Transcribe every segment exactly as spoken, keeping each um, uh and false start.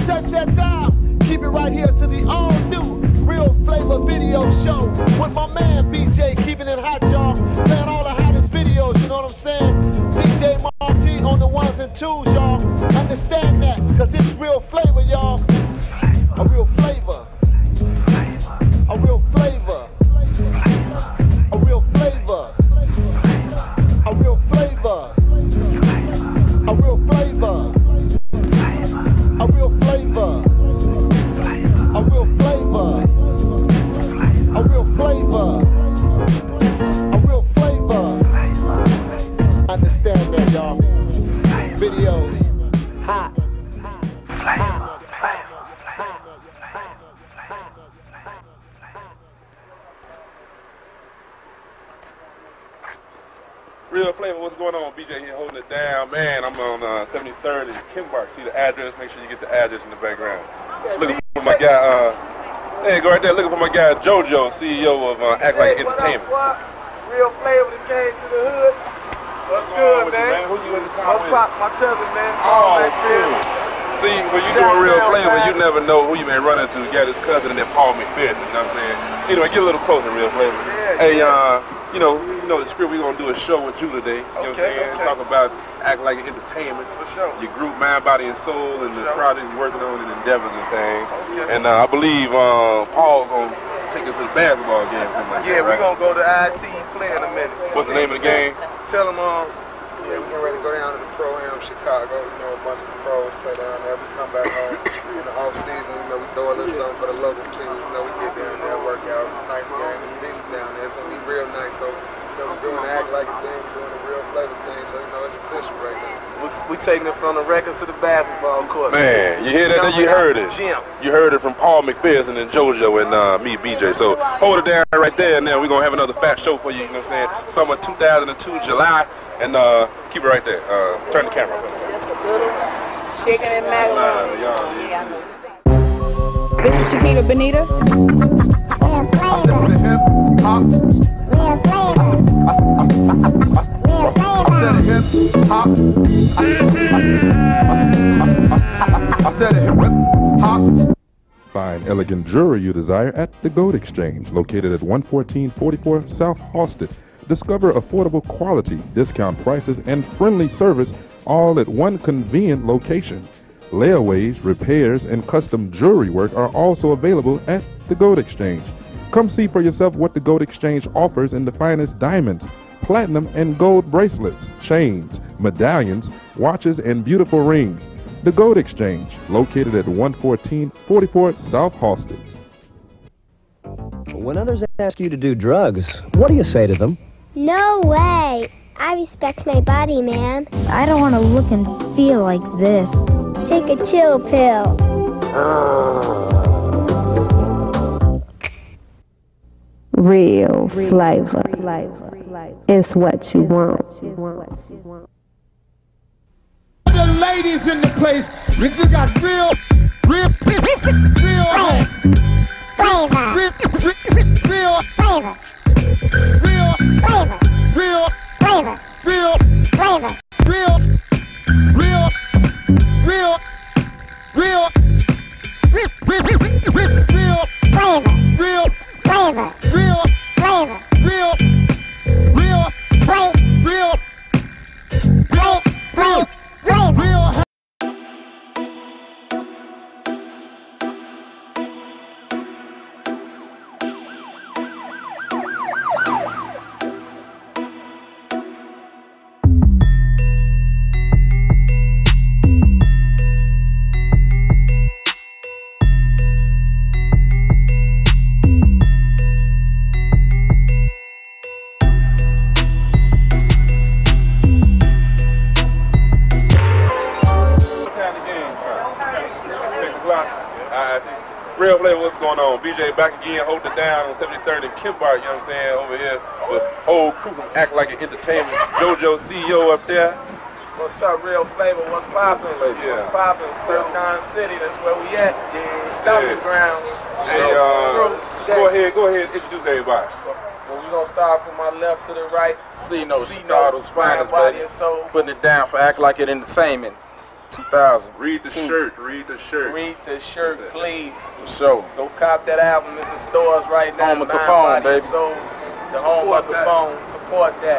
touch that dial. Keep it right here to the all new Real Flavor video show with my man B J, keeping it hot, y'all. Playing all the hottest videos, you know what I'm saying? D J Marty on the ones and twos, y'all. Understand that, cause it's real flavor, y'all. A real flavor. A real flavor. A real flavor. A real flavor. A real flavor. A real flavor. A real flavor. A real flavor. A real flavor. Understand that, y'all. Videos. Hot. Flavor. Real Flavor, what's going on? B J here holding it down. Man, I'm on uh, seventy-third and Kimbark. See the address? Make sure you get the address in the background. Looking for my guy, uh, hey, go right there. Looking for my guy, JoJo, C E O of uh, Act Like It Entertainment. What, what? Real Flavor that came to the hood. What's, what's good, man? You, man? Who you in the car with? Pop, my cousin, man. Paul McPherson. See, when you do a Real Flavor, you never know who you may run into. You got his cousin and then Paul McPherson, you know what I'm saying? Anyway, get a little closer, Real Flavor. Yeah, hey, yeah. uh, you know, you know the script, we're going to do a show with you today. You know okay, what I'm saying? okay. Talk about Act Like It Entertainment. For sure. Your group, Mind, Body, and Soul, and For the sure. projects you're working on and endeavors and things. Okay. And uh, I believe uh, Paul going to take us to the basketball game. Like yeah, that, right? we're going to go to I T play in a minute. What's the name of the game? Tell them, um, yeah, we're getting ready to go down to the Pro-Am Chicago. You know, a bunch of the pros play down there. We come back home in the off season. You know, we throw a little something for the local team. You know, we get down there, work out. Nice game. It's decent down there. It's going to be real nice. So, you know, we're doing the Act Like It thing, doing the Real Flavor thing. So, you know, it's official right now. We, we taking it from the records to the basketball court. Man, you hear that? You heard it. You heard it from Paul McPherson and JoJo and uh, me, B J. So hold it down right there, and then we're going to have another fat show for you, you know what I'm saying? Summer two thousand two, July, and uh, keep it right there. Uh, turn the camera up. Chicken and macaroni. Uh, this is Shakita Benita. Real flavor. Real flavor. Find elegant jewelry you desire at the Gold Exchange, located at one fourteen forty-four South Halsted. Discover affordable quality, discount prices, and friendly service all at one convenient location. Layaways, repairs, and custom jewelry work are also available at the Gold Exchange. Come see for yourself what the Gold Exchange offers in the finest diamonds, platinum and gold bracelets, chains, medallions, watches, and beautiful rings. The Gold Exchange, located at one fourteen forty-four South Halsted. When others ask you to do drugs, what do you say to them? No way. I respect my body, man. I don't want to look and feel like this. Take a chill pill. Real flavor is what you want. The ladies in the place, if you got real, real, real, Flavor. real, real, Flavor. real, Flavor. real, Flavor. real, Flavor. real, real, real, real, real, real, real, Flavor. real, Flavor. real, Flavor. real, real, Flavor. real, Flavor. Flavor. Flavor. real. Real Flavor, what's going on? B J back again, holding it down on seventy-third and Kimbark, you know what I'm saying, over here with whole crew from Act Like It Entertainment. JoJo, C E O up there. What's up, Real Flavor? What's poppin'? Yeah. What's poppin'? Surfcon City, that's where we at. Yeah. Stomping Yeah. grounds. Hey, uh, go ahead, go ahead, introduce everybody. Well, we're gonna start from my left to the right. C-Note, C-Note, Chicago's finest, Body baby. and Soul. Putting it down for Act Like It Entertainment. two thousand. Read the shirt. Read the shirt. Read the shirt, please. For sure. Go cop that album. It's in stores right now. Home of Capone, baby. So the home of Capone. Support that.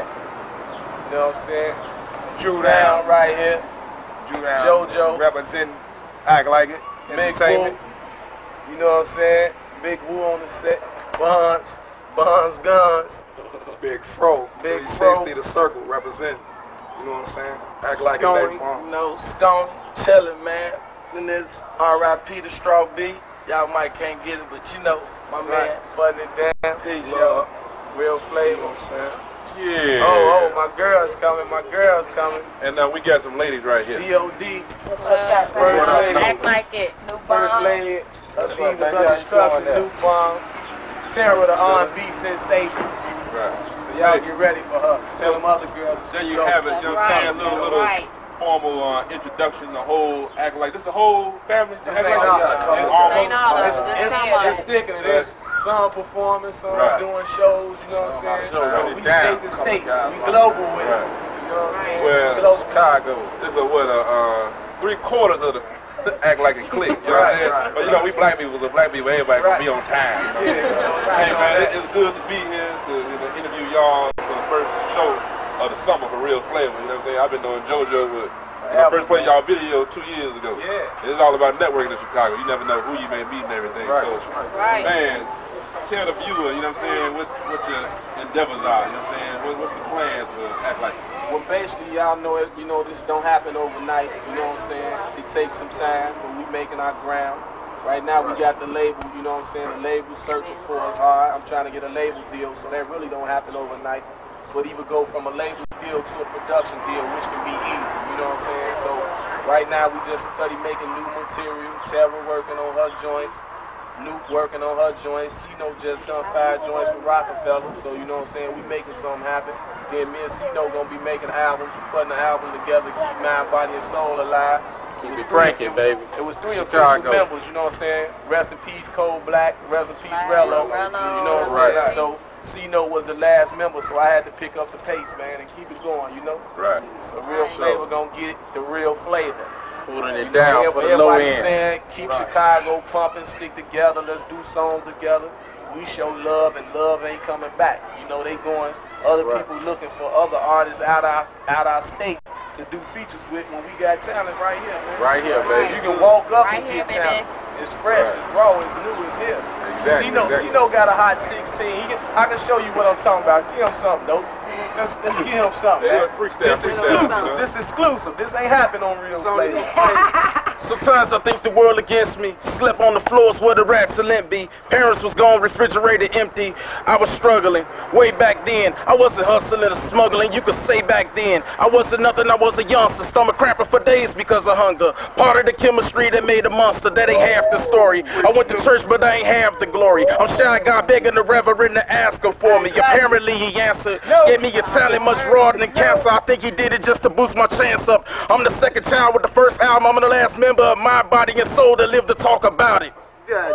You know what I'm saying? Drew Down right here. Drew Down. JoJo. Representing Act Like It. Big Woo. You know what I'm saying? Big Woo on the set. Bonds. Bonds Guns. Big Fro. Big three sixty Fro. The Circle. Represent. You know what I'm saying? Act Like It Scony, Ent. you know, Scony, chillin', man. Then there's R I P to Straw B. Y'all might can't get it, but you know, my Right. man, butting it down. Peace, Love. yo. Real flavor. You know what I'm saying? Yeah. Oh, oh, my girl's coming, my girl's coming. And now we got some ladies right here. D O D. What's up, First lady. Act Like It. New First bomb. lady. That's Aziz right, baby. Under How you Construction, doing New Bomb. Tara, the R and B sensation. Right. So y'all get ready for her. Tell them other girls. There you go. have it. You know what I'm saying? A little, little Right. formal uh, introduction. The whole Act Like this. The whole family. This Act ain't Like all- It. it's- It's almost- ain't all of It's, us. it's, Some of it's it. sticking. There's some performing, some Right. doing shows, you know what I'm saying? Some So shut we it down. state to state. Couple We guys global with Right. it. You know what I'm saying? Well, Global. Chicago. This is what a uh, three quarters of the Act Like It click. You know what I'm saying? Right, right, But you know, we black people, the black people, everybody gonna be on time. You know? Yeah, Hey man, it- it's good to be here to you know, interview y'all for the first show of the summer for Real Flavor. You know what I'm saying? I've been doing JoJo with when I first played y'all video two years ago. Yeah. It's all about networking in Chicago. You never know who you may meet and everything. Right, So, that's right. man, tell the viewer, you know what I'm saying, what, what your endeavors are. You know what I'm saying? What, what's the plans for Act Like It? Well, basically, y'all know it. You know, this don't happen overnight. You know what I'm saying? It takes some time, but we making our ground. Right now, we got the label. You know what I'm saying? The label searching for us hard. I'm trying to get a label deal, so that really don't happen overnight. So it either go from a label deal to a production deal, which can be easy. You know what I'm saying? So right now, we just study making new material. Tara working on her joints. Nuke working on her joints. Cino just done five joints with Rockefeller. So you know what I'm saying? We making something happen. Then me and Cino gonna be making an album, putting the album together, keep mind, body, and soul alive. It was Keep it three- cranking, it- baby. It was three Chicago. official members, you know what I'm saying? Rest in peace, Cold Black. Rest in peace, Rello. Rello. You know what I'm Right. saying? So Cino was the last member, so I had to pick up the pace, man, and keep it going, you know? Right. So Real Flavor gonna get it, the real flavor. Holding it You down know, for the low everybody end. saying keep Right. Chicago pumping, stick together, let's do songs together. We show love and love ain't coming back. You know, they going, other right. people looking for other artists out our out our state to do features with when we got talent right here, man. Right here, baby. You can walk up Right and here, get baby. talent. It's fresh, Right. it's raw, it's new, it's here. Exactly, Cino, exactly. Cino got a hot sixteen. He can, I can show you what I'm talking about. Give him something, though. Let's, let's give him something, Yeah, man. freestyle, This freestyle, exclusive. man. This exclusive. This ain't happening on Real Flavor. Sometimes I think the world against me. Slept on the floors where the raps are limp be. Parents was gone, refrigerator empty. I was struggling way back then. I wasn't hustling or smuggling, you could say back then. I wasn't nothing, I was a youngster. Stomach cramping for days because of hunger. Part of the chemistry that made a monster, that ain't half the story. I went to church, but I ain't have the glory. I'm shy guy begging the reverend to ask him for me. Apparently he answered, gave me a talent much rawer than cancer. I think he did it just to boost my chance up. I'm the second child with the first album. I'm the last member of my body and soul to live to talk about it. Act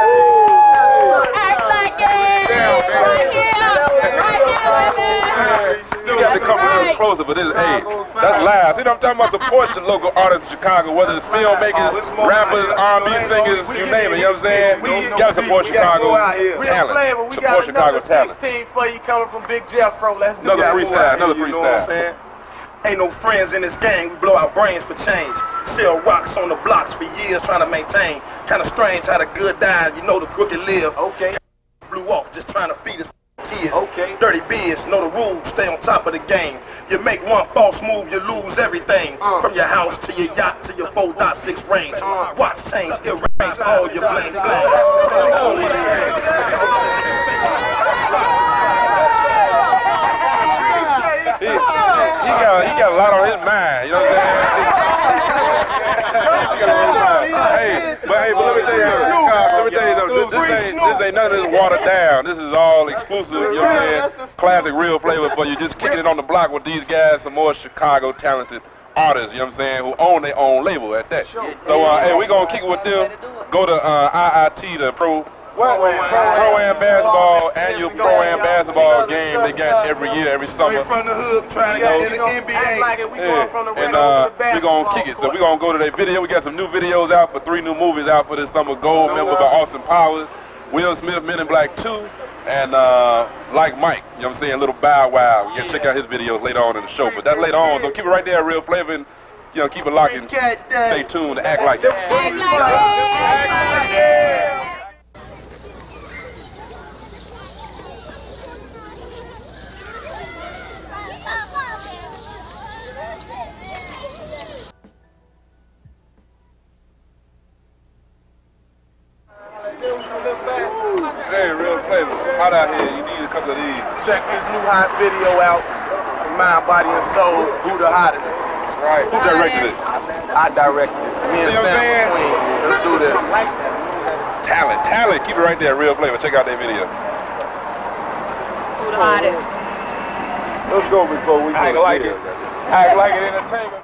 like it. Right here. Right here, baby. You got to come a little closer, but this is, hey, that's live. See what I'm talking about? Support your local artists in Chicago, whether it's filmmakers, rappers, R and B singers, you name it, you know what I'm saying? You got to support Chicago talent. Support Chicago talent. sixteen for you coming from Big Jeff, bro. Let's do Another that. freestyle, another You know what I'm freestyle. saying? Ain't no friends in this gang, we blow our brains for change. Sell rocks on the blocks for years trying to maintain. Kinda strange how the good die, you know the crooked live. Okay. Blew off just trying to feed us kids. Okay. Dirty biz, know the rules, stay on top of the game. You make one false move, you lose everything. Uh. From your house to your yacht to your four point six range. Uh. Watch change, erase all your bling He, he, got, he got a lot on his mind, you know what I'm saying? He got a lot on his mind. Hey, but hey, but let me tell you something, let me tell you something, this, this, ain't, this ain't none of this watered down. This is all exclusive, you know what I'm saying? Classic Real Flavor for you, just kicking it on the block with these guys, some more Chicago talented artists, you know what I'm saying, who own their own label at that. So, uh, hey, we gonna kick it with them. Go to uh, I I T, the pro What? Pro-Am basketball, annual Pro-Am basketball game they got every year, every summer. From the hood, trying to get in the N B A. Yeah. And uh, we're going to kick it. So we're going to go to their video. We got some new videos out for three new movies out for this summer. Gold Member by Austin Powers, Will Smith, Men in Black two, and uh, Like Mike. You know what I'm saying? Little Bow Wow. You can check out his videos later on in the show. But that later on. So keep it right there, Real Flavor. And, you know, keep it locked and stay tuned to Act Like It. Act like it. Act like it. Hey, Real Flavor, hot out here. You need a couple of these. Check this new hot video out. Mind, Body, and Soul. Who the hottest? That's right. Who directed it? I directed it. Me and You know what I'm Sam saying? McQueen. Let's do this. Talent, talent. Keep it right there, Real Flavor. Check out that video. Who the hottest? Let's go before we Act like it. Act like it entertainment.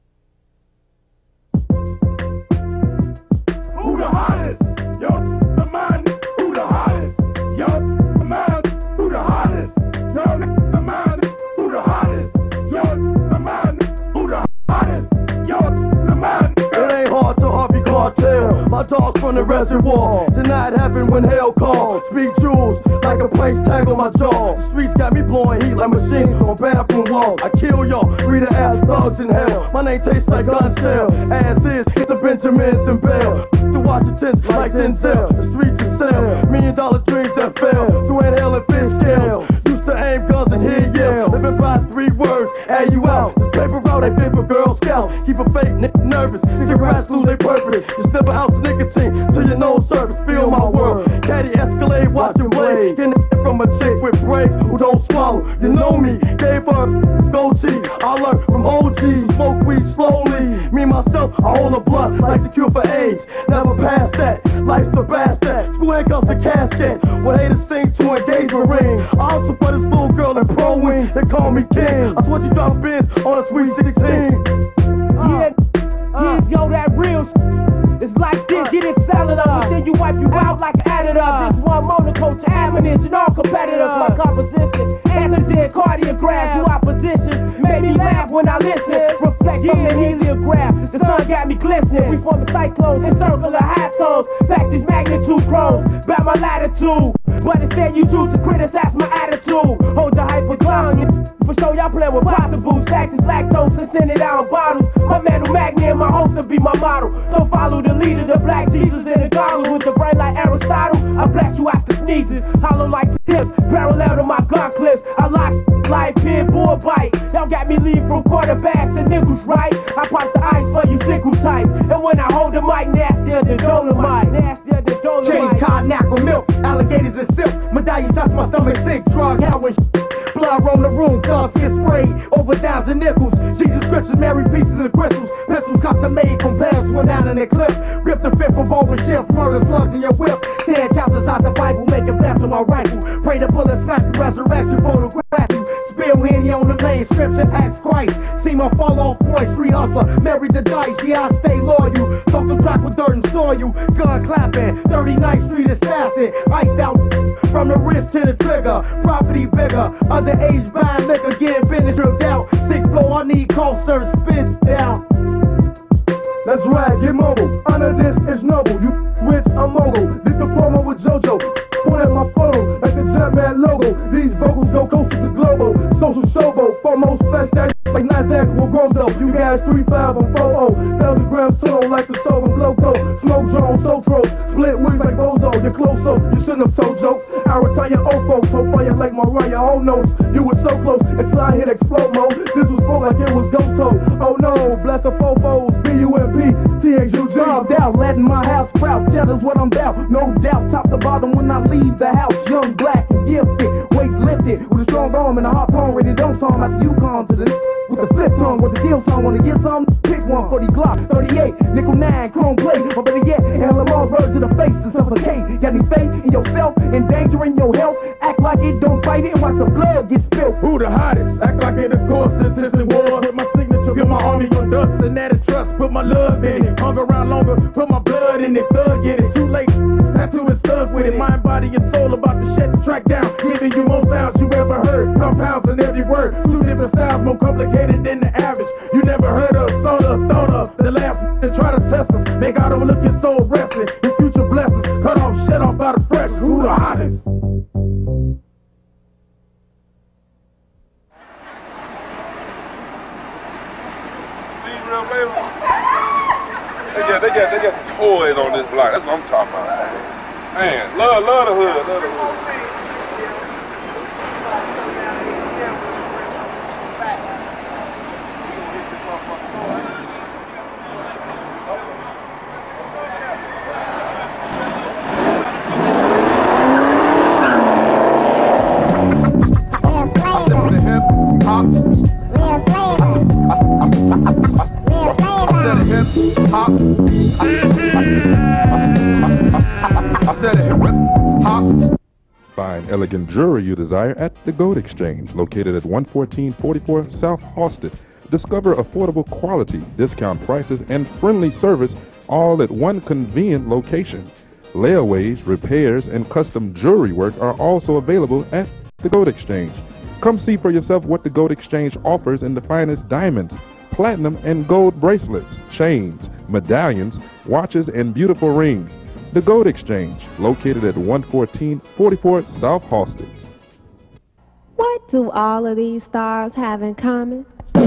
Who the hottest? Yo, the man. Who the hottest? Yo, the man. Who the hottest? Yo, the man. Who the hottest? Yo, the man. Who the hottest? Yo, the man. It ain't hard to Harvey Cartel. My dogs from the reservoir. Tonight happened when hell called. Speak jewels like a price tag on my jaw. The streets got me blowing heat like machines on bathroom walls. I kill y'all, read the ass thugs in hell. My name tastes like gun shell. Ass is hit the Benjamins and Bell. The Washingtons like Denzel. The streets are sell. Million dollar dreams that fell. Through hell and fish scales. Used to aim guns and hear yell. Living by three words, add you out. This paper route, they paper Girl Scout. Keep a fake nigga nervous. Cigarettes lose their purpose. Just never ounce of nicotine till your nose surface. Feel my world. Caddy Escalade, watch your blade. Getting it from a chick with braids who don't swallow. You know me, gave her a goatee. I learned from O Gs, smoke weed slowly. Me myself, I hold a blunt like the cure for AIDS. Never past that, life surpassed that. School handcuffs the casket. When haters sing to engagement ring. I also for this little girl in pro wing. They call me king. I swear she drop bins on a sweet sixteen. Yeah, yeah, yo, that real sh it's like this, get it salad up, but then you wipe you out like an additive. This one monocoach admonition, all competitors. My composition, antigen, cardiograph, you oppositions. Made me laugh when I listen, reflect from the heliograph. The sun got me glistening, we form a cyclone, in circular high tones. Back these magnitude chromes, back my latitude. But instead you choose to criticize my attitude. Hold your hyperglycemia, for sure y'all play with possible. Stack this lactose and send it out in bottles. My metal magnet and my host to be my model. So follow the leader, the black Jesus in the goggles. With the brain like Aristotle, I blast you after sneezes. Hollow like the tips, parallel to my gun clips. I lock like pin bull bites. Y'all got me leave from quarterbacks to nickels, right? I pop the ice for you sickle types. And when I hold the mic, nastier than dolomite. Nastier than dolomite. Change cognac with milk, alligators and silk. Medallion touch my stomach sick, drug heroin sh blood roam the room, guns get sprayed over dimes and nickels. Jesus scriptures, Mary pieces and crystals. Pistols custom made from pants went down in the clip. Grip the fifth revolver shift, murder slugs in your whip. Ten chapters out the Bible, make it fast on my rifle. Pray the bullet snap you, resurrect you, photograph you. Spill Henny on the main scripture, acts Christ. See my fall off point, street hustler, married the dice, yeah I stay loyal. Soak the track with dirt and soil, gun clapping, thirty-ninth Street assassin. Iced out from the wrist to the trigger, property bigger. Underage buying liquor, getting business tripped out. Sick flow, I need call service, spin down. Let's ride, get mobile. Under this is noble. You rich, I'm mogul. Did the promo with JoJo. Point at my photo like the Jetman logo. These vocals go coastal to global. Social showboat, foremost fest that like Nasdaq will grow though. You guys three five on four oh. Thousand grams tone like the soul and Bloco. Smoke drone, so throws. Split wigs like Bozo. You're close so you shouldn't have told jokes. I retire old folks. So fire like Mariah. Whole notes. You were so close until I hit explode mode. This was more like it was ghost told. Oh no, blast the fofos. B U M P. T H U G. Dropped out, letting my house sprout. Cheddar's what I'm down. No doubt, top to bottom when I leave the house. Young, black, and gifted. Weight lifted. With a strong arm and a hot palm. Ready to don't talk at the Yukon to the with the flip tongue. With the deal song. Wanna get some? Pick one for the Glock. thirty-eight, nickel nine, chrome plate. Or better yet, hell them all bird to the face and suffocate. Got any faith in yourself? Endangering your health? Act like it, don't fight it, and watch the blood get spilled. Who the hottest? Act like it, of course, intense war. Put my signature, get my army on dust, and added trust. Put my love in it. Hung around longer, put my blood in it. Thug, get it too late. tattoo is stuck with it. Mind, body, and soul about to shut the track down. Giving you more sounds you ever heard. Compounds in every word. Two different styles, more complicated than the average. You never heard of, saw the, thought of. The last that try to test us. Make out overlook your soul resting. His future blessings. Cut off, shut off by the fresh. Who the hottest? Real flavor. They got, they got, they got the toys on this block. That's what I'm talking about. Man, love, love the hood, love the hood. Find elegant jewelry you desire at the Gold Exchange, located at one fourteen forty-four South Halsted. Discover affordable quality, discount prices, and friendly service all at one convenient location. Layaways, repairs, and custom jewelry work are also available at the Gold Exchange. Come see for yourself what the Gold Exchange offers in the finest diamonds, platinum and gold bracelets, chains, medallions, watches, and beautiful rings. The Gold Exchange, located at one fourteen forty-four South Halsted. What do all of these stars have in common?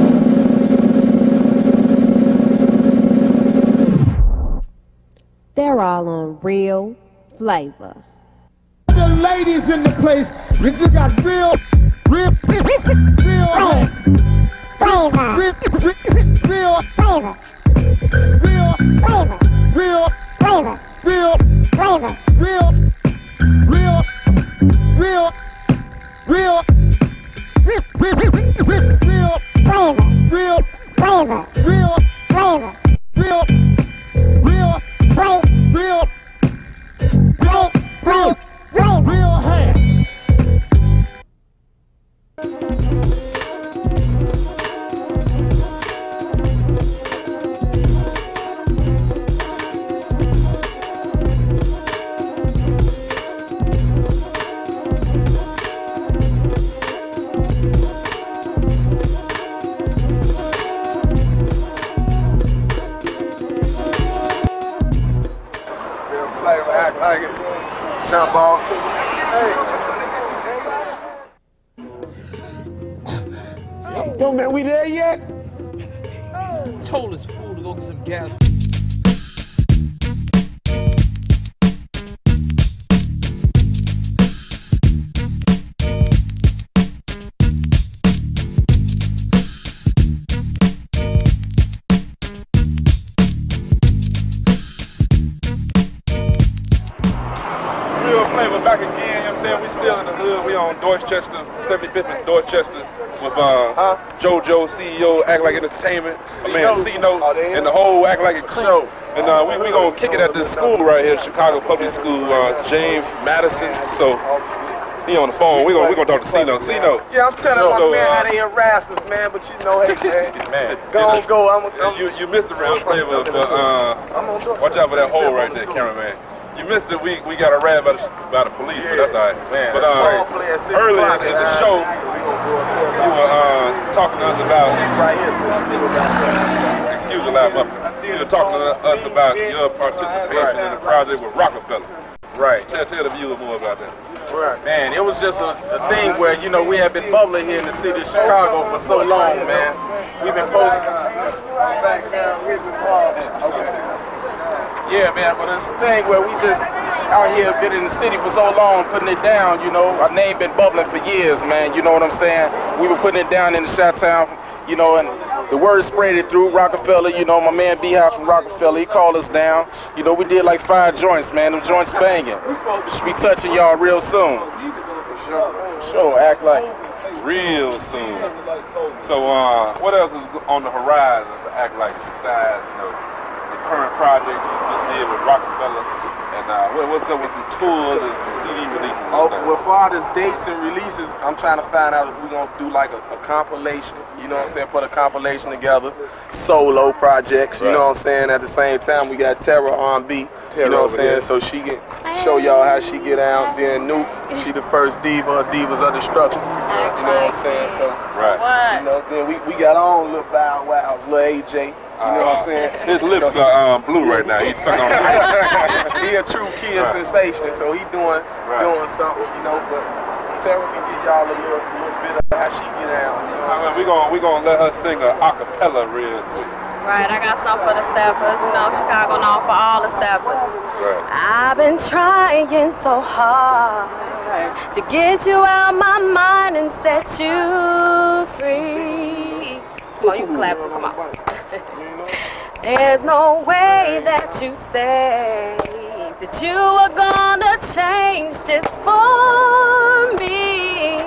They're all on Real Flava. The ladies in the place, if you got real, real, real, real, Flava. real, real, Flava. real, Flava. real, Flava. real, Flava. real, real, real, real, real, real, real, Flava. real, Flava. real, Flava. real, real, Flava. real, Flava. Flava. Flava. real hair. Flava, act like it. Jump off. Yo, man, we there yet? Told this fool to go get some gas. Real flavor back again, you know what I'm saying? We still in the hood. We on Dorchester, seventy-fifth and Dorchester with uh, huh? JoJo, C E O, Act Like It Entertainment, my man C-Note, and the whole Act Like It crew. And uh, we we gonna kick it at this school right here, Chicago Public School, uh, James Madison. So he on the phone. We gonna we gonna talk to C-Note. C-Note. Yeah, I'm telling so, my so, man uh, how they harass us, man. But you know, hey, man, man, go on, go. I'm, I'm, you you missed the real flavor, but uh, watch out for that hole right there, cameraman. You missed it. We we got arrested by the by the police, yeah, but that's all right. Man, but uh, earlier in the show, you were uh, talking to us about. Excuse the loud muffin. You were talking to us about your participation in the project with Rockefeller. Right. Tell tell the viewers more about that. Right. Man, it was just a, a thing where, you know, we have been bubbling here in the city of Chicago for so long, man. We've been posting. Yeah, man, but it's a thing where we just out here been in the city for so long, putting it down, you know. Our name been bubbling for years, man, you know what I'm saying? We were putting it down in the Chi-Town, you know, and the word spread it through Rockefeller, you know, my man B-House from Rockefeller, he called us down. You know, we did like five joints, man, them joints banging. We should be touching y'all real soon. For sure. For sure, act like it. Real soon. So, uh, what else is on the horizon to Act Like It besides, you know, the current project you just did with Rockefeller? And uh, what, what's up with some tours and some C D releases? Oh, with all this dates and releases, I'm trying to find out if we're going to do like a, a compilation, you know what I'm saying, put a compilation together, solo projects, you right. know what I'm saying, at the same time we got Terra R and B, you know what I'm saying, so she can show show y'all how she get out. Then Nuke, she the first diva, divas of destruction. You know what I'm saying? So, right. you know, then we, we got our own little Bow Wows, little A J. You know what I'm saying? His lips so, are um, blue right now. He's sucking on it. He a true kid right. sensation, so he doing right. doing something, you know. But Tara can give y'all a little, little bit of how she get out. You know, I mean, we gonna we gonna let her sing a acapella real quick. Right, I got something for the steppers. You know, Chicago known for all the steppers. Right. I've been trying so hard to get you out my mind and set you free. Come on, you can clap too. Come on. There's no way that you say that you are gonna change just for me.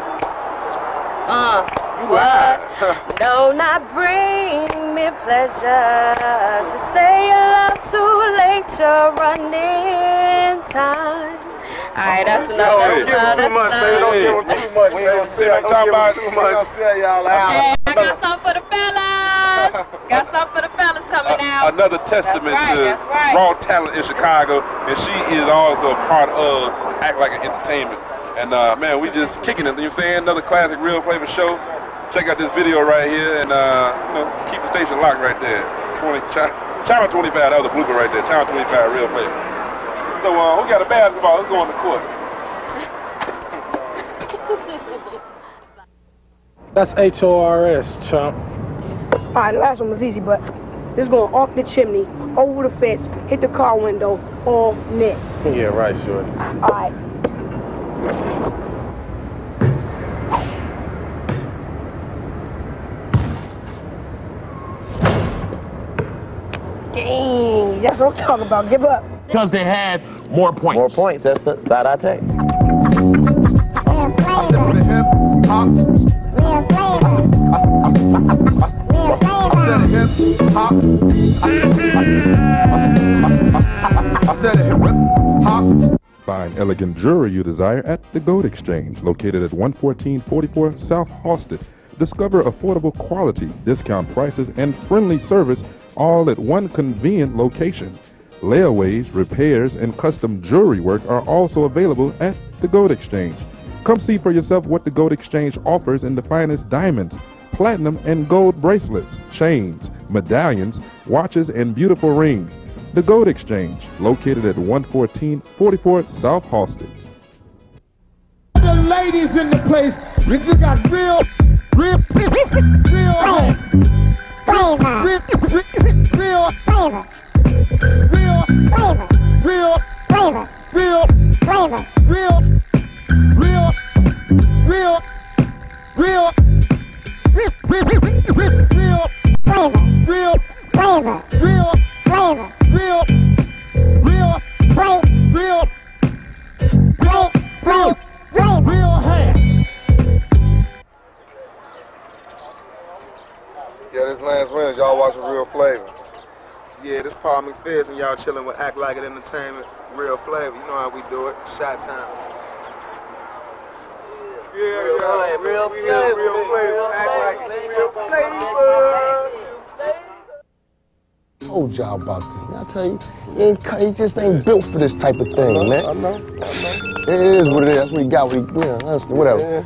Uh, what? No, not bring me pleasure. Just say you love too late, you're running time. Alright, that's enough. Don't give them too much, baby. Don't give them too much, baby. Don't give them too much. Don't sell y'all out. Hey, I got something for the fellas. Got something for the fellas coming uh, out. Another testament right, to right. raw talent in Chicago, and she is also a part of Act Like It Entertainment. And uh, man, we just kicking it. You know what I'm saying? Another classic Real Flavor show. Check out this video right here, and uh, you know, keep the station locked right there. twenty, Channel twenty-five. That was a blooper right there. Channel twenty-five, Real Flavor. So uh, we got a basketball. Let's go on the court. That's H O R S, chump. All right, the last one was easy, but this going off the chimney, over the fence, hit the car window, all net. Yeah, right, sure. All right. Dang, that's what I'm talking about. Give up. Because they had more points. More points. That's the side I take. Real flavor. Real flavor. Real flavor. Find elegant jewelry you desire at the Gold Exchange, located at one fourteen forty-four South Halsted. Discover affordable quality, discount prices, and friendly service, all at one convenient location. Layaways, repairs, and custom jewelry work are also available at the Gold Exchange. Come see for yourself what the Gold Exchange offers in the finest diamonds, platinum and gold bracelets, chains, medallions, watches, and beautiful rings. The Gold Exchange, located at one fourteen forty-four South Halsted. The ladies in the place, if you got real, real, real, real, Flavor. real, real, Flavor. real, Flavor. real, Flavor. real, Flavor. real, real, real, real, real, real, real, Flavor. real, Flavor. real, Flavor. real, real, Flavor. real, Flavor. Flavor. real hair. Yeah, this Lance Williams, y'all watching Real Flavor. Yeah, this Paul McPherson, y'all chilling with Act Like It Entertainment, Real Flavor. You know how we do it. Shot time. Yeah, real yeah, flavor, real flavor, real flavor, Act Like It, real flavor. I told y'all about this. Man, I tell you, you, ain't, you just ain't built for this type of thing, I know, man. I know, I know. It is what it is. That's what we got. We, you know, whatever. Yeah.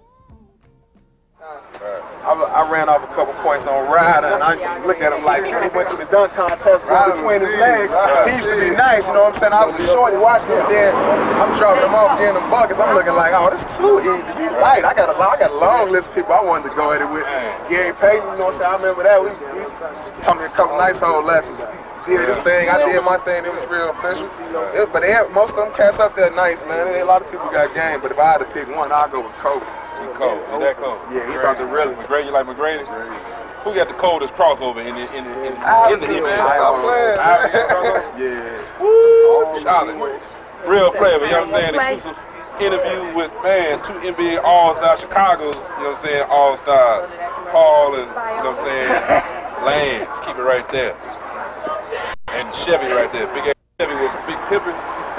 I, I ran off a couple points on Ryder, and I used to look at him like he went to the dunk contest between his legs. He used to be nice, you know what I'm saying? I was a shorty watching him, then I'm dropping him off getting them buckets. I'm looking like, oh, this is too easy. He's right. I got a I got a long list of people I wanted to go at it with. Gary Payton, you know what I'm saying? I remember that. We, we taught me a couple nice whole lessons. Did this thing, I did my thing, it was real official. It, but they had, most of them cats up there nice, man. A lot of people got game, but if I had to pick one, I'd go with Kobe. Cold. He that cold. Yeah, he thought the realest. McGrady, you like McGrady? Who got the coldest crossover in the in the in, in the hit? Stop playing. Yeah. Woo! Charlotte. Real Flavor, you know what I'm saying? Exclusive interview with, man, two N B A All-Stars, Chicago's, you know what I'm saying, All-Stars. Paul and, you know what I'm saying, Lane. Keep it right there. And Chevy right there. Big ass Chevy with a big pimpin'.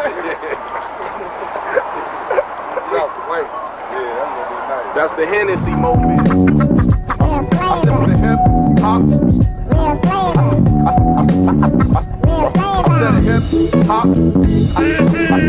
Wait. That's the Hennessy moment. Real flavor. The hip hop. Real flavor. Real flavor. The hip hop.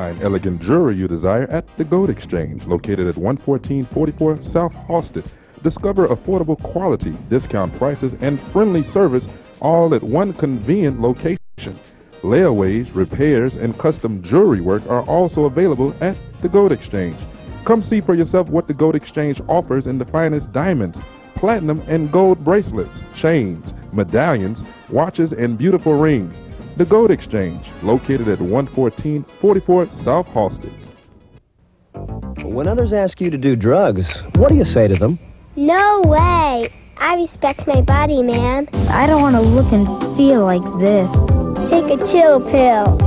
Fine, elegant jewelry you desire at the Gold Exchange, located at one fourteen forty-four South Halsted. Discover affordable quality, discount prices, and friendly service all at one convenient location. Layaways, repairs, and custom jewelry work are also available at the Gold Exchange. Come see for yourself what the Gold Exchange offers in the finest diamonds, platinum, and gold bracelets, chains, medallions, watches, and beautiful rings. The Gold Exchange, located at one fourteen forty-four South Halsted. When others ask you to do drugs, what do you say to them? No way. I respect my body, man. I don't want to look and feel like this. Take a chill pill.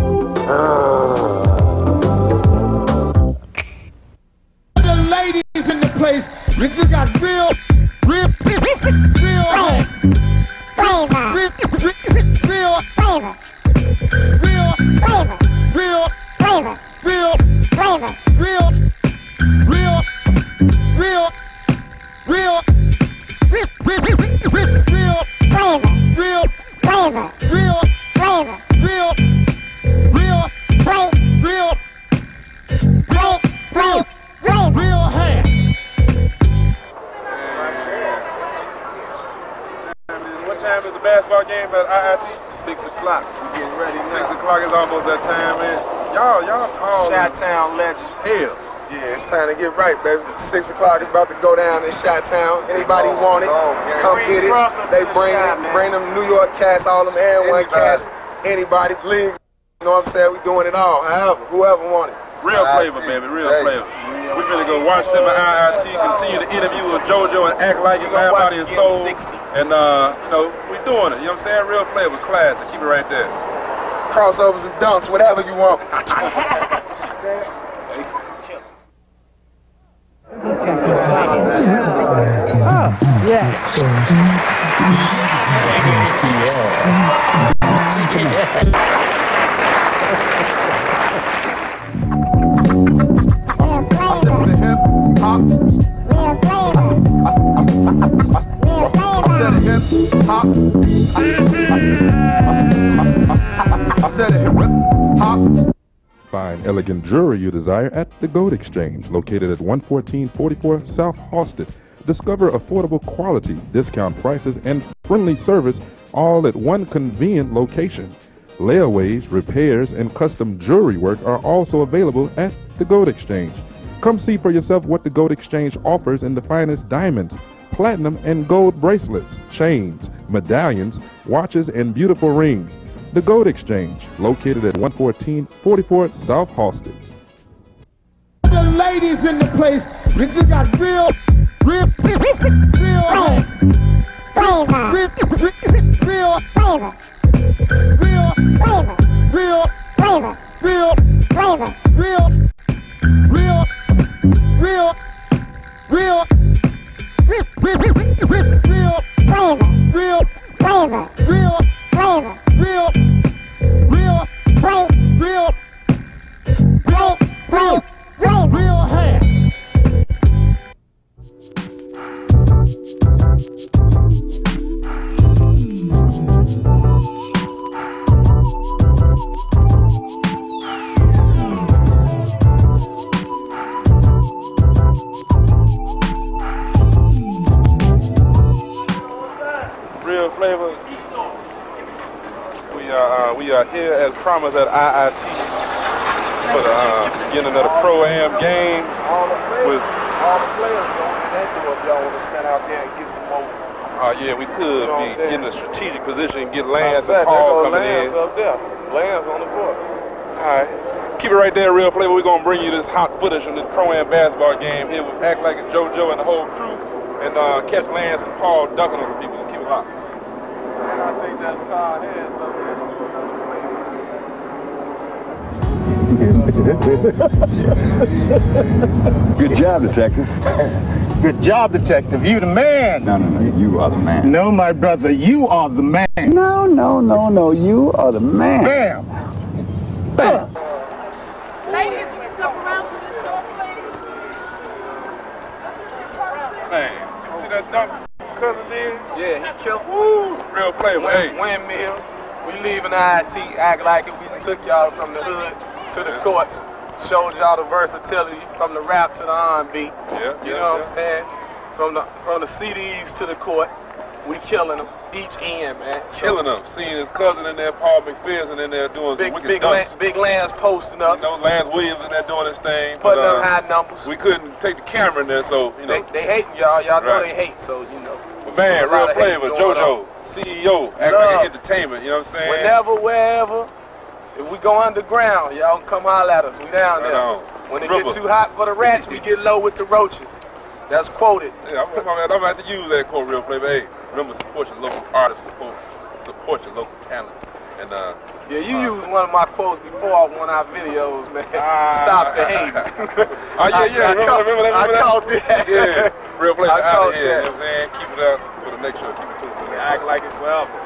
The ladies in the place, if you got real, real, real, real, Flava. real, real, Flava. real, Flava. real, Flava. real, Flava. real, real, real, real, real, real, real, Flava. real, Flava. real, Flava. real, real, Play. real, Play. Play. Flava. real hair. What time is the basketball game at I I T? Six o'clock. We getting ready now. Six o'clock is almost that time, man. Y'all, y'all tall. Chi-Town legend. Hell. Yeah, it's time to get right, baby. Six o'clock is about to go down in Chi-Town. Anybody want it, come get it. They bring it, bring them New York cats, all them Air One cats, anybody, league. You know what I'm saying? We doing it all. However, whoever want it. Real flavor, baby. Real flavor. We finna go watch them at I I T, continue the interview with JoJo and Act Like It, Mind, Body, and Soul. And, uh, you know, we doing it. You know what I'm saying? Real flavor, classic. Keep it right there. Crossovers and dunks, whatever you want. Fine, elegant jewelry you desire at the Gold Exchange, located at one fourteen forty-four South Halsted. Discover affordable quality, discount prices, and friendly service all at one convenient location. Layaways, repairs, and custom jewelry work are also available at the Gold Exchange. Come see for yourself what the Gold Exchange offers in the finest diamonds, platinum, and gold bracelets, chains, medallions, watches, and beautiful rings. The Gold Exchange, located at one fourteen forty-four South Halsted. The ladies in the place, if you got real, real, real, real, Flava. real, real, Flava. real, Flava. real, Flava. real, Flava. real, real, real, real, real, real, real, Flava. real, Flava. real, Flava. real, real, Play. real, Play. Play. Flava. real hair. Real flavor. We are uh, we are here as promised at I I T for the uh, beginning of the Pro-Am game. All the players, with all the players don't connect to if y'all want to stand out there and get some more. Oh yeah, we could You know what be I'm saying? in a strategic position and get Lance Matter and of fact, there Paul goes coming Lance in. up there. Lance on the court. All right. Keep it right there, Real Flavor. We're going to bring you this hot footage from this Pro-Am basketball game here with Act Like It JoJo and the whole crew, and uh, catch Lance and Paul dunking on some people. Keep it locked. And I think that's Carl Hands up there too. Good job, detective. Good job, detective. You the man. No, no, no, you are the man. No, my brother, you are the man. No, no, no, no, you are the man. Bam. Bam. Ladies, you can step around to this door, please. Man, see that dunk cousin did? Yeah, he killed. Woo! Real Flavor. Wind, Hey. Windmill. We leaving I I T, act like it. We took y'all from the hood to the courts. showed y'all the versatility from the rap to the R and B. Yeah, you yeah, know yeah. what I'm saying? From the from the C Ds to the court, we killing them each end, man. So, Killing them. Seeing his cousin in there, Paul McPherson in there doing big some wicked big dunks. Lance, big Lance posting up. You know, Lance Williams in there doing his thing. Putting but, up uh, high numbers. We couldn't take the camera in there, so you know. They, they hating y'all. Y'all know Right. they hate, so you know. But man, a lot Real of hate Flavor, going JoJo, C E O, Act Love. Like It Entertainment. You know what I'm saying? Whenever, wherever, if we go underground, y'all come holler at us. We down Right there. on. When it Remember. get too hot for the rats, we get low with the roaches. That's quoted. Yeah, I'm, I'm, I'm gonna have to use that quote, Real Flavor. Hey, remember, support your local artists, support, support your local talent, and uh. Yeah, you uh, used one of my quotes before on one of our videos, man. Uh, Stop the hate. Oh yeah, I, yeah. I Remember, caught, remember that? Remember I that? caught that. Yeah, Real Flavor I out caught of here. You that. know what I'm saying? Keep it up for the next show. Keep it to it. Act like it forever.